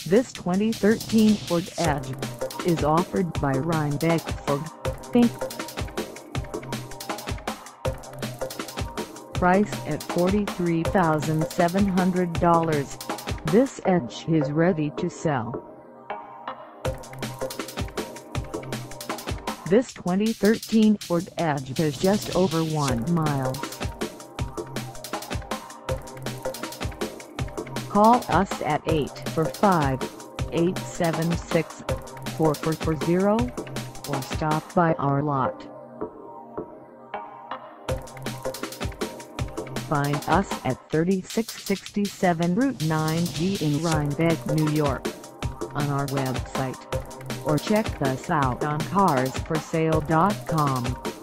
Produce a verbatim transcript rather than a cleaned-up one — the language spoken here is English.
This twenty thirteen Ford Edge is offered by Rhinebeck Ford, Incorporated. Priced at forty-three thousand seven hundred dollars, this Edge is ready to sell. This twenty thirteen Ford Edge has just over one mile. Call us at eight four five, eight seven six, four four four zero or stop by our lot. Find us at thirty-six sixty-seven Route nine G in Rhinebeck, New York, on our website, or check us out on cars for sale dot com.